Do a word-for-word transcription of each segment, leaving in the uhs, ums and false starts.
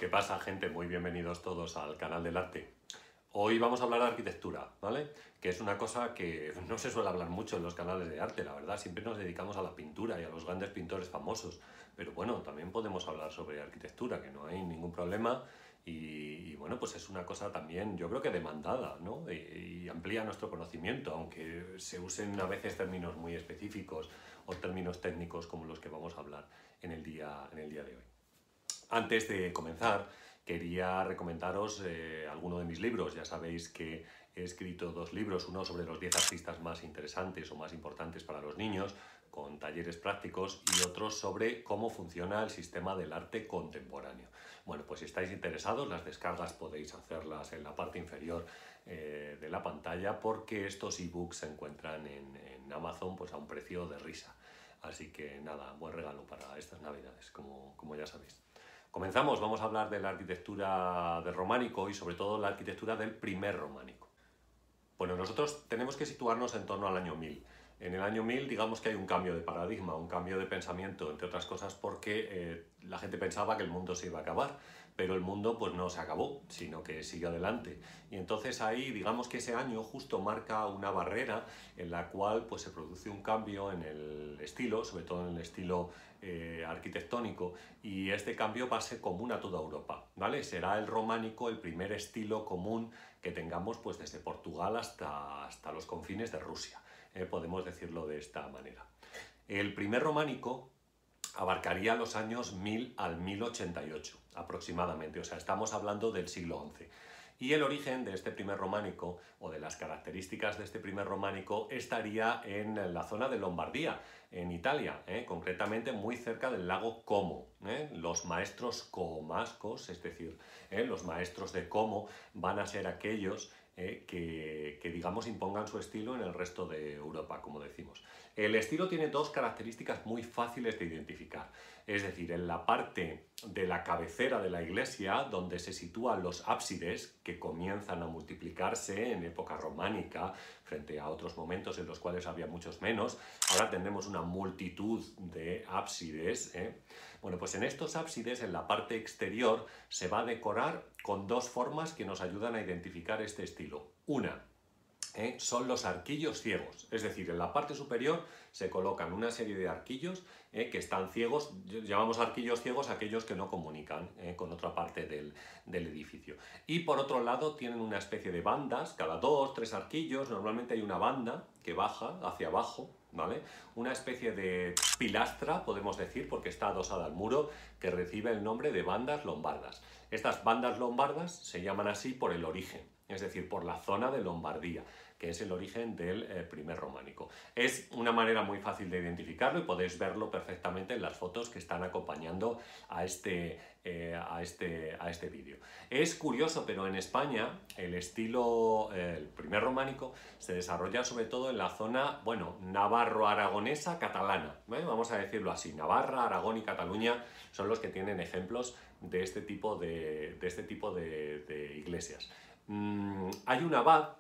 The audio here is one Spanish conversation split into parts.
pasa, gente? Muy bienvenidos todos al canal del arte. Hoy vamos a hablar de arquitectura, ¿vale? Que es una cosa que no se suele hablar mucho en los canales de arte, la verdad. Siempre nos dedicamos a la pintura y a los grandes pintores famosos. Pero bueno, también podemos hablar sobre arquitectura, que no hay ningún problema. Y, y bueno, pues es una cosa también, yo creo que demandada, ¿no? Y, y amplía nuestro conocimiento, aunque se usen a veces términos muy específicos o términos técnicos como los que vamos a hablar en el día, en el día de hoy. Antes de comenzar, quería recomendaros eh, alguno de mis libros. Ya sabéis que he escrito dos libros, uno sobre los diez artistas más interesantes o más importantes para los niños, con talleres prácticos, y otro sobre cómo funciona el sistema del arte contemporáneo. Bueno, pues si estáis interesados, las descargas podéis hacerlas en la parte inferior eh, de la pantalla, porque estos ebooks se encuentran en, en Amazon pues a un precio de risa. Así que nada, buen regalo para estas navidades, como, como ya sabéis. Comenzamos, vamos a hablar de la arquitectura del románico y sobre todo la arquitectura del primer románico. Bueno, nosotros tenemos que situarnos en torno al año mil. En el año mil, digamos que hay un cambio de paradigma, un cambio de pensamiento, entre otras cosas porque eh, la gente pensaba que el mundo se iba a acabar, pero el mundo pues no se acabó, sino que sigue adelante. Y entonces ahí, digamos que ese año justo marca una barrera en la cual pues se produce un cambio en el estilo, sobre todo en el estilo eh, arquitectónico, y este cambio va a ser común a toda Europa, ¿vale? Será el románico el primer estilo común que tengamos pues desde Portugal hasta, hasta los confines de Rusia. Eh, podemos decirlo de esta manera. El primer románico abarcaría los años mil al mil ochenta y ocho aproximadamente, o sea, estamos hablando del siglo once. Y el origen de este primer románico, o de las características de este primer románico, estaría en la zona de Lombardía, en Italia, ¿eh? concretamente muy cerca del lago Como. ¿eh? Los maestros comascos, es decir, ¿eh? los maestros de Como, van a ser aquellos eh, que, que, digamos, impongan su estilo en el resto de Europa, como decimos. El estilo tiene dos características muy fáciles de identificar. Es decir, en la parte de la cabecera de la iglesia, donde se sitúan los ábsides, que comienzan a multiplicarse en época románica, frente a otros momentos en los cuales había muchos menos, ahora tenemos una multitud de ábsides. ¿eh? Bueno, pues en estos ábsides, en la parte exterior, se va a decorar con dos formas que nos ayudan a identificar este estilo. Una, ¿eh? son los arquillos ciegos, es decir, en la parte superior se colocan una serie de arquillos eh, que están ciegos, llamamos arquillos ciegos a aquellos que no comunican eh, con otra parte del, del edificio. Y por otro lado tienen una especie de bandas, cada dos, tres arquillos, normalmente hay una banda que baja hacia abajo, ¿vale? Una especie de pilastra, podemos decir, porque está adosada al muro, que recibe el nombre de bandas lombardas. Estas bandas lombardas se llaman así por el origen, es decir, por la zona de Lombardía, que es el origen del eh, primer románico. Es una manera muy fácil de identificarlo y podéis verlo perfectamente en las fotos que están acompañando a este, eh, a este, a este vídeo. Es curioso, pero en España el estilo, eh, el primer románico, se desarrolla sobre todo en la zona, bueno, navarro-aragonesa catalana, ¿eh? vamos a decirlo así. Navarra, Aragón y Cataluña son los que tienen ejemplos de este tipo de, de, este tipo de, de iglesias. Mm, hay un abad,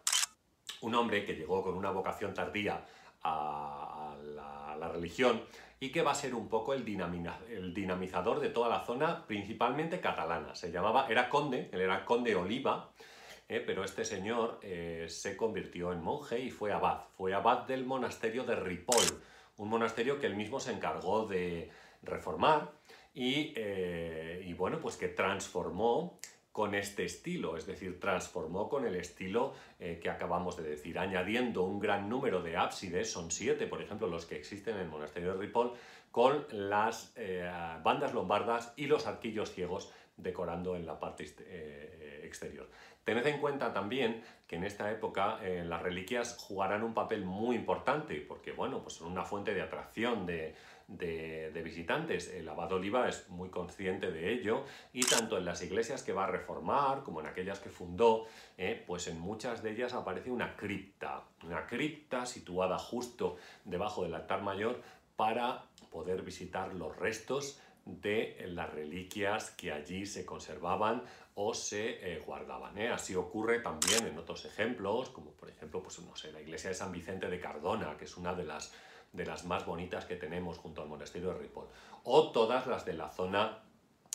un hombre que llegó con una vocación tardía a, a, la, a la religión y que va a ser un poco el, el dinamizador de toda la zona, principalmente catalana. Se llamaba, era conde, él era conde Oliva, eh, pero este señor eh, se convirtió en monje y fue abad. Fue abad del monasterio de Ripoll, un monasterio que él mismo se encargó de reformar y, eh, y bueno, pues que transformó con este estilo, es decir, transformó con el estilo eh, que acabamos de decir, añadiendo un gran número de ábsides, son siete, por ejemplo, los que existen en el monasterio de Ripoll, con las eh, bandas lombardas y los arquillos ciegos decorando en la parte eh, exterior. Tened en cuenta también que en esta época eh, las reliquias jugarán un papel muy importante, porque bueno, pues son una fuente de atracción de, de, de visitantes. El abad Oliva es muy consciente de ello, y tanto en las iglesias que va a reformar como en aquellas que fundó, eh, pues en muchas de ellas aparece una cripta, una cripta situada justo debajo del altar mayor para poder visitar los restos de las reliquias que allí se conservaban o se eh, guardaban. ¿eh? Así ocurre también en otros ejemplos, como por ejemplo, pues, no sé, la iglesia de San Vicente de Cardona, que es una de las, de las más bonitas que tenemos junto al monasterio de Ripoll, o todas las de la zona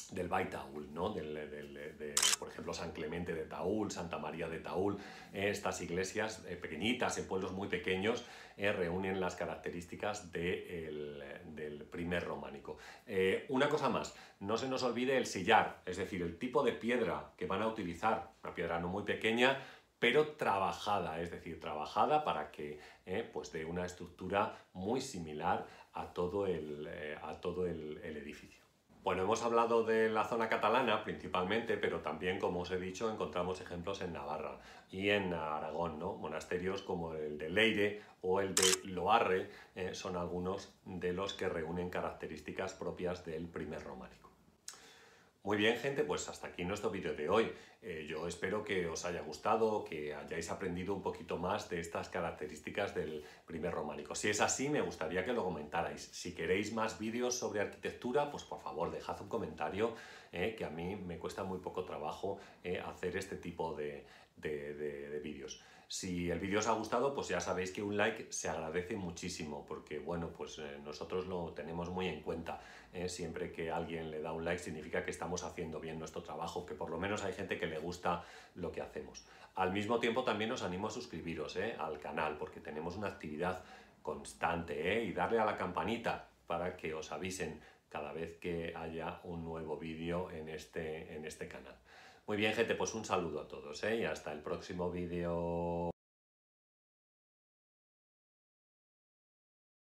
del Baitaúl, ¿no? Del, del, de, por ejemplo, San Clemente de Taúl, Santa María de Taúl. Eh, estas iglesias eh, pequeñitas, en pueblos muy pequeños, eh, reúnen las características de el, del primer románico. Eh, una cosa más, no se nos olvide el sillar, es decir, el tipo de piedra que van a utilizar, una piedra no muy pequeña, pero trabajada, es decir, trabajada para que eh, pues dé una estructura muy similar a todo el, eh, a todo el, el edificio. Bueno, hemos hablado de la zona catalana principalmente, pero también, como os he dicho, encontramos ejemplos en Navarra y en Aragón, ¿no? Monasterios como el de Leire o el de Loarre eh, son algunos de los que reúnen características propias del primer románico. Muy bien, gente, pues hasta aquí nuestro vídeo de hoy. Eh, yo espero que os haya gustado, que hayáis aprendido un poquito más de estas características del primer románico. Si es así, me gustaría que lo comentarais. Si queréis más vídeos sobre arquitectura, pues por favor, dejad un comentario, eh, que a mí me cuesta muy poco trabajo eh, hacer este tipo de, de, de, de vídeos. Si el vídeo os ha gustado, pues ya sabéis que un like se agradece muchísimo, porque bueno, pues eh, nosotros lo tenemos muy en cuenta. Eh, siempre que alguien le da un like significa que estamos haciendo bien nuestro trabajo, que por lo menos hay gente que le gusta lo que hacemos. Al mismo tiempo también os animo a suscribiros eh, al canal, porque tenemos una actividad constante eh, y darle a la campanita para que os avisen cada vez que haya un nuevo vídeo en este, en este canal. Muy bien, gente, pues un saludo a todos, ¿eh? Y hasta el próximo vídeo.